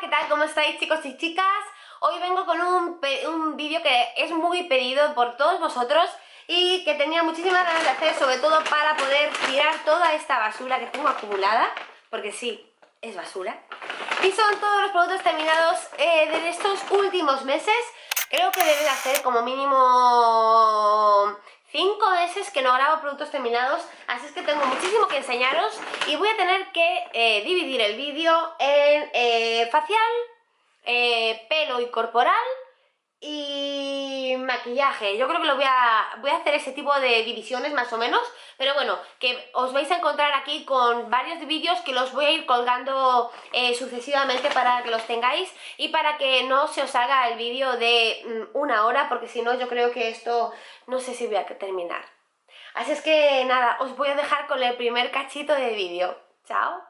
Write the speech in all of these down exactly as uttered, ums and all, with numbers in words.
¿qué tal? ¿Cómo estáis, chicos y chicas? Hoy vengo con un, un vídeo que es muy pedido por todos vosotros y que tenía muchísimas ganas de hacer, sobre todo para poder tirar toda esta basura que tengo acumulada, porque sí, es basura. Y son todos los productos terminados eh, de estos últimos meses. Creo que debe de hacer como mínimo cinco meses que no grabo productos terminados, así es que tengo muchísimo que enseñaros y voy a tener que eh, dividir el vídeo en eh, facial, eh, pelo y corporal y maquillaje. Yo creo que lo voy a, voy a hacer ese tipo de divisiones más o menos, pero bueno, que os vais a encontrar aquí con varios vídeos que los voy a ir colgando eh, sucesivamente para que los tengáis y para que no se os haga el vídeo de mm, una hora, porque si no yo creo que esto no sé si voy a terminar. Así es que nada, os voy a dejar con el primer cachito de vídeo. Chao.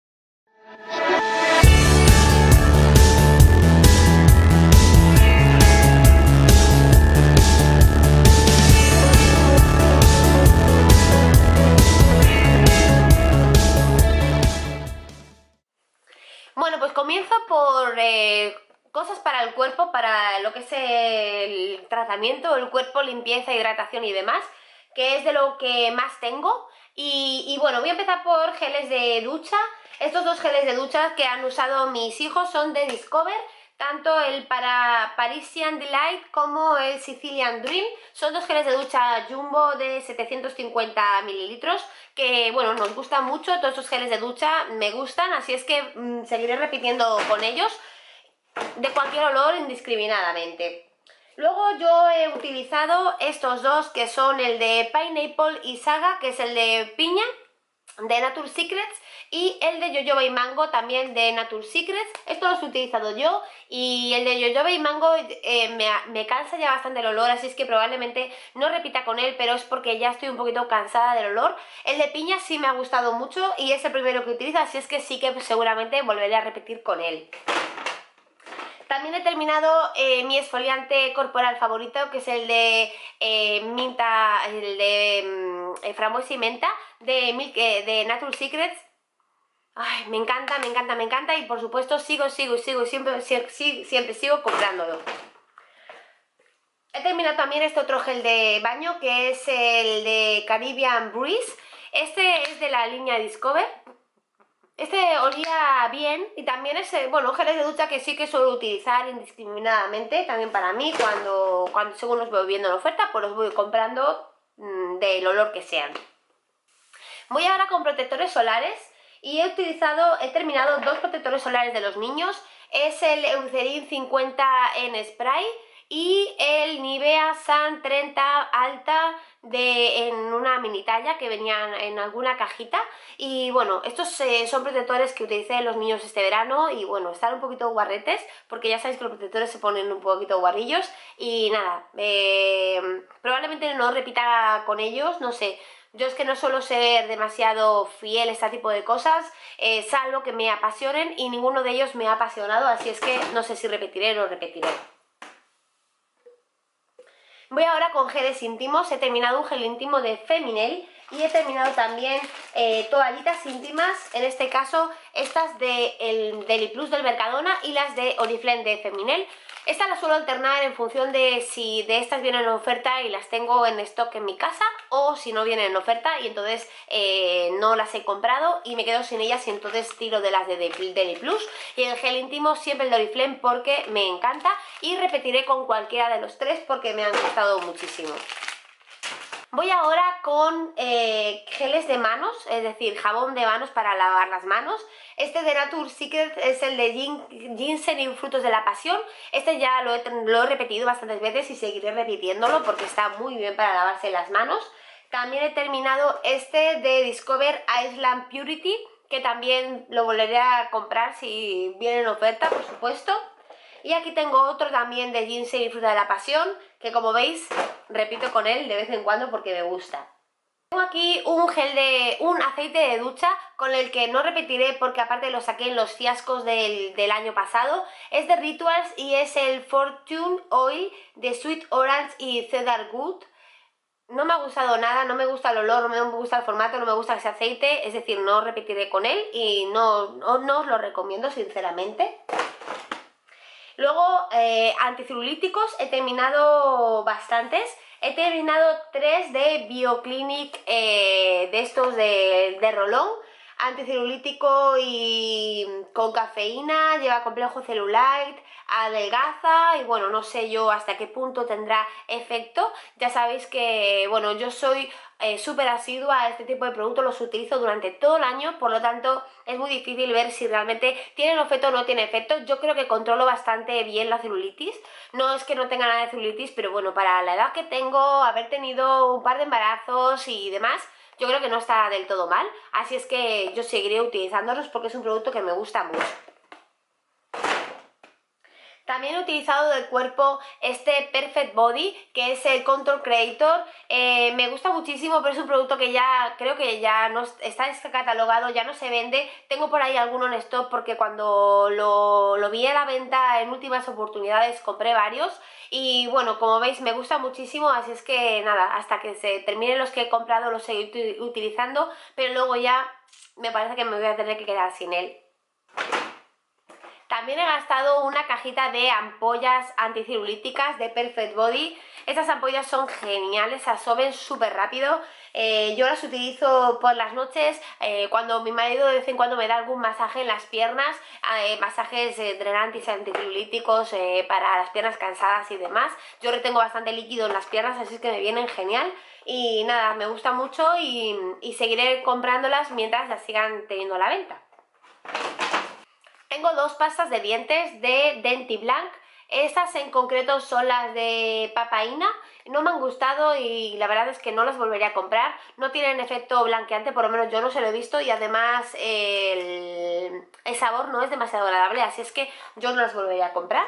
Bueno, pues comienzo por eh, cosas para el cuerpo, para lo que es el tratamiento, el cuerpo, limpieza, hidratación y demás, que es de lo que más tengo. Y, y bueno, voy a empezar por geles de ducha. Estos dos geles de ducha que han usado mis hijos son de Discover, tanto el para Parisian Delight como el Sicilian Dream. Son dos geles de ducha Jumbo de setecientos cincuenta mililitros que, bueno, nos gustan mucho. Todos estos geles de ducha me gustan, así es que mmm, seguiré repitiendo con ellos de cualquier olor indiscriminadamente. Luego yo he utilizado estos dos que son el de Pineapple y Saga, que es el de piña de Nature Secrets, y el de Jojoba y Mango también de Nature Secrets. Estos los he utilizado yo y el de Jojoba y Mango eh, me, me cansa ya bastante el olor, así es que probablemente no repita con él, pero es porque ya estoy un poquito cansada del olor. El de piña sí me ha gustado mucho y es el primero que utilizo, así es que sí que seguramente volveré a repetir con él. También he terminado eh, mi exfoliante corporal favorito, que es el de eh, minta, el de eh, frambuesa y menta de, Milk, eh, de Nature Secrets. Ay, me encanta, me encanta, me encanta y por supuesto sigo, sigo, sigo, siempre, siempre, siempre sigo comprándolo. He terminado también este otro gel de baño, que es el de Caribbean Breeze. Este es de la línea Discover. Este olía bien y también es, bueno, geles de ducha que sí que suelo utilizar indiscriminadamente, también para mí, cuando, cuando según los voy viendo en oferta, pues los voy comprando mmm, del olor que sean. Voy ahora con protectores solares y he utilizado, he terminado dos protectores solares de los niños. Es el Eucerin cincuenta en spray y el Nivea Sun treinta alta de, en una mini talla que venían en alguna cajita. Y bueno, estos eh, son protectores que utilicé los niños este verano y bueno, están un poquito guarretes porque ya sabéis que los protectores se ponen un poquito guarrillos y nada, eh, probablemente no repita con ellos, no sé. Yo es que no suelo ser demasiado fiel a este tipo de cosas, eh, salvo que me apasionen y ninguno de ellos me ha apasionado, así es que no sé si repetiré o no repetiré. Voy ahora con geles íntimos. He terminado un gel íntimo de Feminel y he terminado también eh, toallitas íntimas, en este caso estas de el Deli Plus del Mercadona y las de Oriflame de Feminel. Estas las suelo alternar en función de si de estas vienen en oferta y las tengo en stock en mi casa, o si no vienen en oferta y entonces eh, no las he comprado y me quedo sin ellas y entonces tiro de las de Deli Plus. Y el gel íntimo siempre el de Oriflame porque me encanta y repetiré con cualquiera de los tres porque me han gustado muchísimo. Voy ahora con eh, geles de manos, es decir, jabón de manos para lavar las manos. Este de Nature Secret es el de ginseng y frutos de la pasión. Este ya lo he, lo he repetido bastantes veces y seguiré repitiéndolo porque está muy bien para lavarse las manos. También he terminado este de Discover Island Purity, que también lo volveré a comprar si viene en oferta, por supuesto. Y aquí tengo otro también de ginseng y fruta de la pasión, que como veis, repito con él de vez en cuando porque me gusta. Tengo aquí un gel de, un aceite de ducha con el que no repetiré porque aparte lo saqué en los fiascos del, del año pasado. Es de Rituals y es el Fortune Oil de Sweet Orange y Cedar Wood. No me ha gustado nada, no me gusta el olor, no me gusta el formato, no me gusta ese aceite, es decir, no repetiré con él y no, no, no os lo recomiendo sinceramente. Luego, eh, anticelulíticos, he terminado bastantes. He terminado tres de Bioclinic, eh, de estos de, de rolón. Anticelulítico y con cafeína, lleva complejo Cellulite, adelgaza y bueno, no sé yo hasta qué punto tendrá efecto. Ya sabéis que, bueno, yo soy eh, súper asidua a este tipo de productos, los utilizo durante todo el año, por lo tanto es muy difícil ver si realmente tienen efecto o no tienen efecto. Yo creo que controlo bastante bien la celulitis, no es que no tenga nada de celulitis, pero bueno, para la edad que tengo, haber tenido un par de embarazos y demás, yo creo que no está del todo mal, así es que yo seguiré utilizándolos porque es un producto que me gusta mucho. También he utilizado del cuerpo este Perfect Body, que es el Contour Creator. Eh, me gusta muchísimo, pero es un producto que ya creo que ya no está descatalogado, ya no se vende. Tengo por ahí alguno en stock porque cuando lo, lo vi a la venta en últimas oportunidades compré varios. Y bueno, como veis me gusta muchísimo, así es que nada, hasta que se terminen los que he comprado los seguiré utilizando, pero luego ya me parece que me voy a tener que quedar sin él. También he gastado una cajita de ampollas anticelulíticas de Perfect Body. Estas ampollas son geniales, se absorben súper rápido. Eh, yo las utilizo por las noches, eh, cuando mi marido de vez en cuando me da algún masaje en las piernas, eh, masajes eh, drenantes anticelulíticos eh, para las piernas cansadas y demás. Yo retengo bastante líquido en las piernas, así es que me vienen genial. Y nada, me gusta mucho y, y seguiré comprándolas mientras las sigan teniendo a la venta. Tengo dos pastas de dientes de Dentiblanc. Estas en concreto son las de papaína. No me han gustado y la verdad es que no las volvería a comprar. No tienen efecto blanqueante, por lo menos yo no se lo he visto, y además el, el sabor no es demasiado agradable, así es que yo no las volvería a comprar.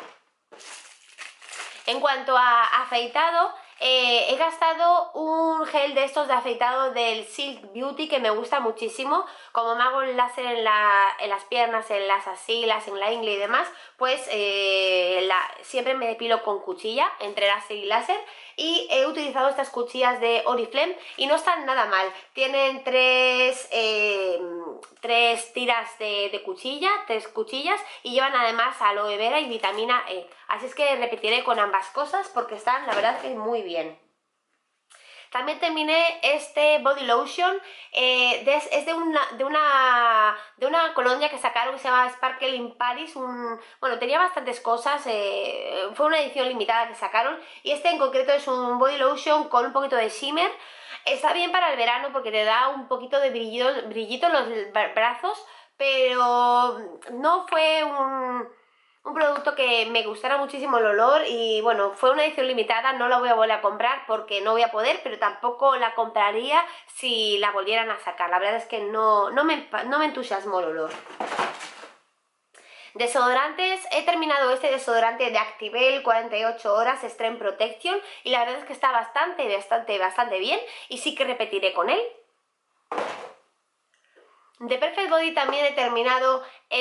En cuanto a afeitado, eh, he gastado un gel de estos de afeitado del Silk Beauty que me gusta muchísimo. Como me hago el láser en, la, en las piernas, en las axilas, en la ingle y demás, pues eh, la, siempre me depilo con cuchilla entre láser y láser. Y he utilizado estas cuchillas de Oriflame y no están nada mal. Tienen tres, eh, tres tiras de, de cuchilla, tres cuchillas, y llevan además aloe vera y vitamina E. Así es que repetiré con ambas cosas porque están, la verdad, que muy bien. También terminé este body lotion, eh, de, es de una, de, una, de una colonia que sacaron que se llama Sparkle in Paris. Un, bueno, tenía bastantes cosas, eh, fue una edición limitada que sacaron, y este en concreto es un body lotion con un poquito de shimmer. Está bien para el verano porque te da un poquito de brillito, brillito en los brazos, pero no fue un... un producto que me gustara muchísimo el olor y bueno, fue una edición limitada, no la voy a volver a comprar porque no voy a poder, pero tampoco la compraría si la volvieran a sacar. La verdad es que no, no, me, no me entusiasmó el olor. Desodorantes, he terminado este desodorante de Activelle cuarenta y ocho horas Extreme Protection y la verdad es que está bastante, bastante, bastante bien y sí que repetiré con él. De Perfect Body también he terminado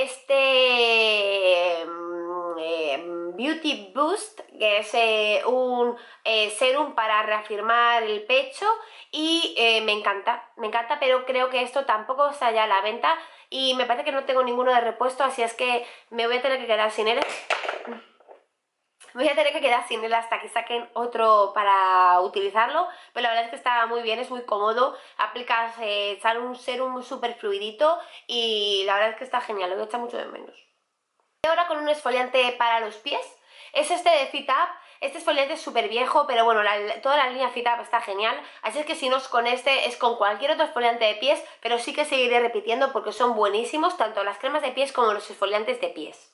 este eh, Beauty Boost, que es eh, un eh, serum para reafirmar el pecho y eh, me encanta, me encanta, pero creo que esto tampoco está ya a la venta y me parece que no tengo ninguno de repuesto, así es que me voy a tener que quedar sin él. Me voy a tener que quedar sin él hasta que saquen otro para utilizarlo, pero la verdad es que está muy bien, es muy cómodo, aplicas, eh, sale un serum súper fluidito y la verdad es que está genial, lo voy a echar mucho de menos. Y ahora con un exfoliante para los pies, es este de Fit Up. Este exfoliante es súper viejo, pero bueno, la, toda la línea Fit Up está genial, así es que si no es con este, es con cualquier otro exfoliante de pies, pero sí que seguiré repitiendo porque son buenísimos, tanto las cremas de pies como los exfoliantes de pies.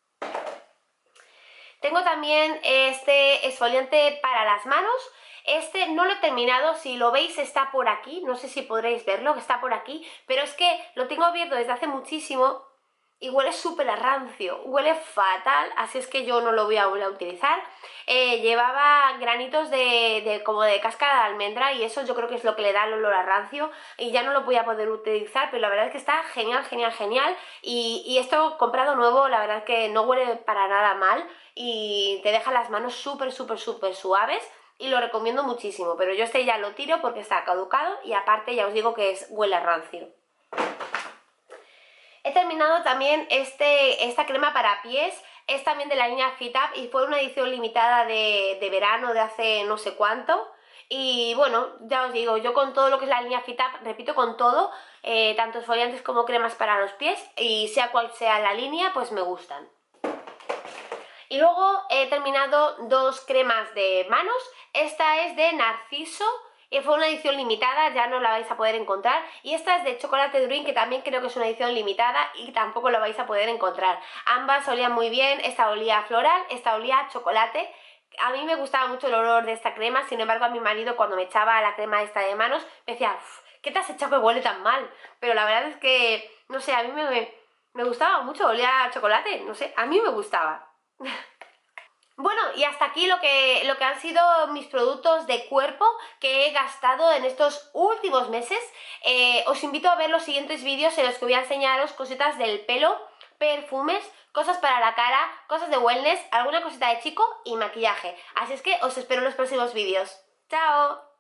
Tengo también este exfoliante para las manos. Este no lo he terminado, si lo veis está por aquí, no sé si podréis verlo, que está por aquí, pero es que lo tengo abierto desde hace muchísimo y huele súper a rancio, huele fatal, así es que yo no lo voy a volver a utilizar. Eh, llevaba granitos de, de como de cáscara de almendra y eso yo creo que es lo que le da el olor a rancio y ya no lo voy a poder utilizar, pero la verdad es que está genial, genial, genial y, y esto comprado nuevo, la verdad es que no huele para nada mal y te deja las manos súper, súper, súper suaves y lo recomiendo muchísimo, pero yo este ya lo tiro porque está caducado y aparte ya os digo que es, huele a rancio. He terminado también este, esta crema para pies es también de la línea Fit Up y fue una edición limitada de, de verano de hace no sé cuánto. Y bueno, ya os digo, yo con todo lo que es la línea Fit Up, repito, con todo, eh, tanto esfoliantes como cremas para los pies, y sea cual sea la línea, pues me gustan. Y luego he terminado dos cremas de manos. Esta es de Narciso y fue una edición limitada, ya no la vais a poder encontrar. Y esta es de Chocolate Dream, que también creo que es una edición limitada y tampoco la vais a poder encontrar. Ambas olían muy bien, esta olía a floral, esta olía a chocolate. A mí me gustaba mucho el olor de esta crema, sin embargo a mi marido cuando me echaba la crema esta de manos me decía, ¿qué te has echado que huele tan mal? Pero la verdad es que, no sé, a mí me, me gustaba mucho, olía a chocolate, no sé, a mí me gustaba. Bueno, y hasta aquí lo que, lo que han sido mis productos de cuerpo que he gastado en estos últimos meses. Eh, os invito a ver los siguientes vídeos en los que voy a enseñaros cositas del pelo, perfumes, cosas para la cara, cosas de wellness, alguna cosita de chico y maquillaje. Así es que os espero en los próximos vídeos. ¡Chao!